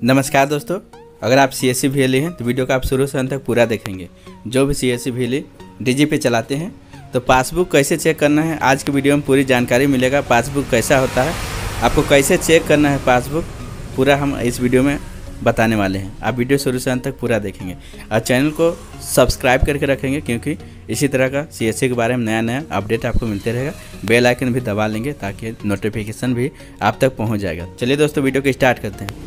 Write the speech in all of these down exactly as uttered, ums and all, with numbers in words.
नमस्कार दोस्तों, अगर आप C S C V L E हैं तो वीडियो को आप शुरू से अंत तक पूरा देखेंगे। जो भी C S C V L E DigiPay चलाते हैं तो पासबुक कैसे चेक करना है, आज की वीडियो में पूरी जानकारी मिलेगा। पासबुक कैसा होता है, आपको कैसे चेक करना है पासबुक, पूरा हम इस वीडियो में बताने वाले हैं। आप वीडियो शुरू से अंत तक पूरा देखेंगे और चैनल को सब्सक्राइब करके रखेंगे, क्योंकि इसी तरह का सी एस सी के बारे में नया नया अपडेट आपको मिलते रहेगा। बेल आइकन भी दबा लेंगे ताकि नोटिफिकेशन भी आप तक पहुंच जाएगा। चलिए दोस्तों, वीडियो को स्टार्ट करते हैं।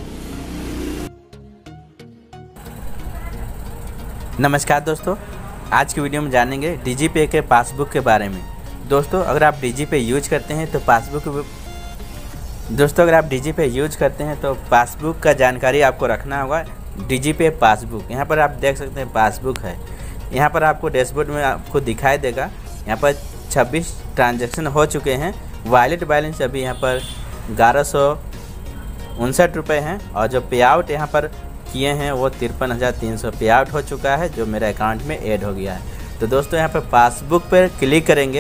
नमस्कार दोस्तों, आज की वीडियो में जानेंगे डीजी पे के पासबुक के बारे में। दोस्तों अगर आप डीजी पे यूज करते हैं तो पासबुक दोस्तों अगर आप डीजी पे यूज करते हैं तो पासबुक का जानकारी आपको रखना होगा। डीजी पे पासबुक, यहाँ पर आप देख सकते हैं पासबुक है। यहाँ पर आपको डैशबोर्ड में आपको दिखाई देगा, यहाँ पर छब्बीस ट्रांजैक्शन हो चुके हैं। वॉलेट बैलेंस अभी यहाँ पर ग्यारह सौ उनसठ रुपये हैं और जो पे आउट यहाँ पर किए हैं वो तिरपन हज़ार तीन सौ पे आउट हो चुका है, जो मेरे अकाउंट में ऐड हो गया है। तो दोस्तों यहाँ पर पासबुक पर क्लिक करेंगे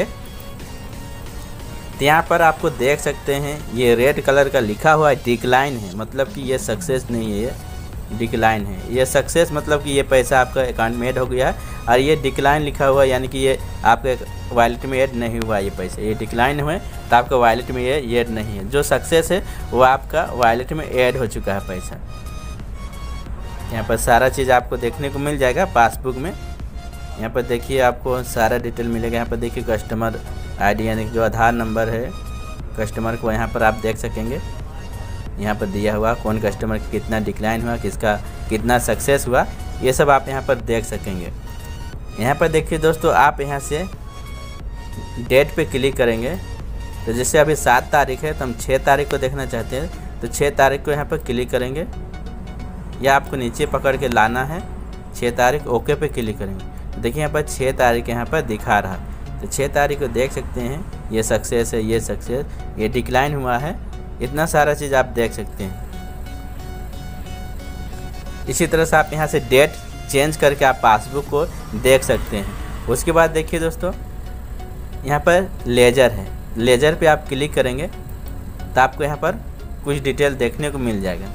तो यहाँ पर आपको देख सकते हैं ये रेड कलर का लिखा हुआ है डिक्लाइन है, मतलब कि ये सक्सेस नहीं है, ये डिक्लाइन है। ये सक्सेस मतलब कि ये पैसा आपका अकाउंट में ऐड हो गया है, और ये डिक्लाइन लिखा हुआ है यानी कि ये आपके वॉलेट में ऐड नहीं हुआ। ये पैसा ये डिक्लाइन हुए तो आपका वॉलेट में ये ऐड नहीं है। जो सक्सेस है वो आपका वॉलेट में ऐड हो चुका है पैसा। यहाँ पर सारा चीज़ आपको देखने को मिल जाएगा पासबुक में। यहाँ पर देखिए आपको सारा डिटेल मिलेगा। यहाँ पर देखिए कस्टमर आईडी यानी जो आधार नंबर है कस्टमर को, यहाँ पर आप देख सकेंगे। यहाँ पर दिया हुआ कौन कस्टमर कितना डिक्लाइन हुआ, किसका कितना सक्सेस हुआ, ये सब आप यहाँ पर देख सकेंगे। यहाँ पर देखिए दोस्तों, आप यहाँ से डेट पे क्लिक करेंगे तो जैसे अभी सात तारीख है तो हम छः तारीख को देखना चाहते हैं तो छः तारीख को यहाँ पर क्लिक करेंगे, या आपको नीचे पकड़ के लाना है छः तारीख, ओके पे क्लिक करेंगे। तो देखिए यहाँ पर छः तारीख यहाँ पर दिखा रहा, तो छः तारीख को देख सकते हैं ये सक्सेस है, ये सक्सेस, ये डिक्लाइन हुआ है, इतना सारा चीज़ आप देख सकते हैं। इसी तरह से आप यहाँ से डेट चेंज करके आप पासबुक को देख सकते हैं। उसके बाद देखिए दोस्तों, यहाँ पर लेजर है, लेजर पे आप क्लिक करेंगे तो आपको यहाँ पर कुछ डिटेल देखने को मिल जाएगा।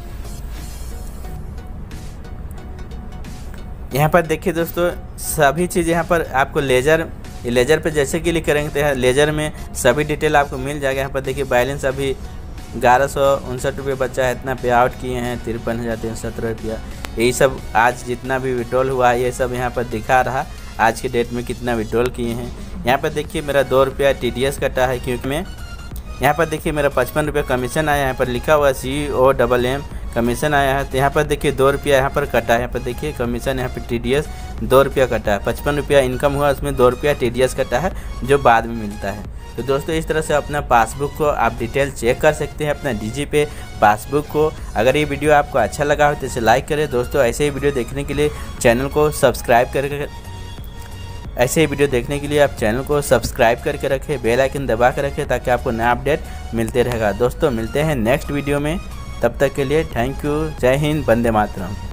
यहाँ पर देखिए दोस्तों, सभी चीज़ यहाँ पर आपको लेजर लेजर पे जैसे क्लिक करेंगे तो यहाँ लेजर में सभी डिटेल आपको मिल जाएगा। यहाँ पर देखिए बैलेंस अभी ग्यारह सौ उनसठ रुपये बचा है, इतना पे आउट किए हैं तिरपन हज़ार तीन सौ सत्रह रुपया। यही सब आज जितना भी विड्रॉल हुआ है ये सब यहाँ पर दिखा रहा, आज के डेट में कितना विड्रॉल किए हैं। यहाँ पर देखिए मेरा दो रुपया टी डी एस कटा है, क्योंकि मैं यहाँ पर देखिए मेरा पचपन रुपये कमीशन आया, यहाँ पर लिखा हुआ C O double M commission आया है। तो यहाँ पर देखिए दो रुपया यहाँ पर कटा है, यहाँ पर देखिए कमीशन, यहाँ पर टी डी एस दो रुपया कटा है। पचपन रुपया इनकम हुआ, उसमें दो रुपया टी डी एस कटा है जो बाद में मिलता है। तो दोस्तों इस तरह से अपना पासबुक को आप डिटेल चेक कर सकते हैं, अपना डीजी पे पासबुक को। अगर ये वीडियो आपको अच्छा लगा हो तो इसे लाइक करें। दोस्तों ऐसे ही वीडियो देखने के लिए चैनल को सब्सक्राइब करके ऐसे ही वीडियो देखने के लिए आप चैनल को सब्सक्राइब करके रखें, बेल आइकन दबा कर रखें ताकि आपको नया अपडेट मिलते रहेगा। दोस्तों मिलते हैं नेक्स्ट वीडियो में, तब तक के लिए थैंक यू। जय हिंद, वंदे मातरम।